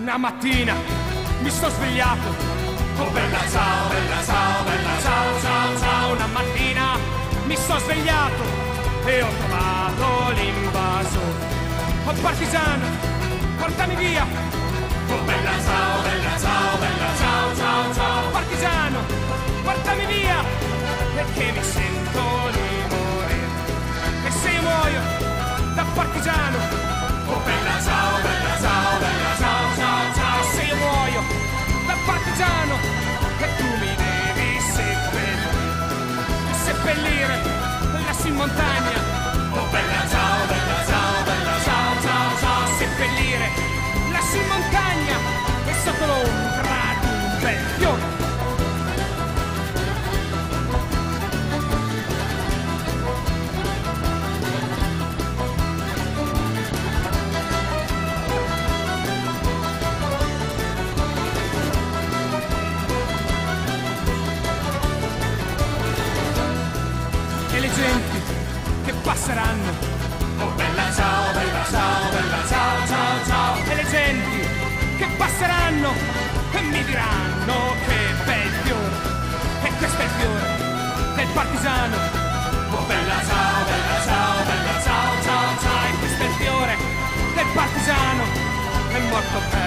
Una mattina mi sto svegliato. Oh bella ciao, bella ciao, bella ciao, ciao, ciao. Una mattina mi sto svegliato e ho trovato l'invasore. Oh partigiano, portami via. Oh bella ciao, bella ciao, bella ciao, ciao, ciao. Partigiano, portami via, perché mi sento di morire. E se io muoio da partigiano, oh bella ciao, bella ciao, bella ciao, ciao, ciao. E se io muoio da partigiano, che tu mi devi seppellire lassù in montagna. Oh bella ciao, bella ciao, bella ciao, ciao, ciao. Seppellire lassù in montagna e sotto l'ombra di un bel fiore. E le genti che passeranno, oh bella ciao, bella ciao, bella ciao, ciao, ciao. E le genti che passeranno e mi diranno che bel fiore. E questo è il fiore del partigiano. Oh bella ciao, bella ciao, bella ciao, ciao, ciao. E questo è il fiore del partigiano, è morto per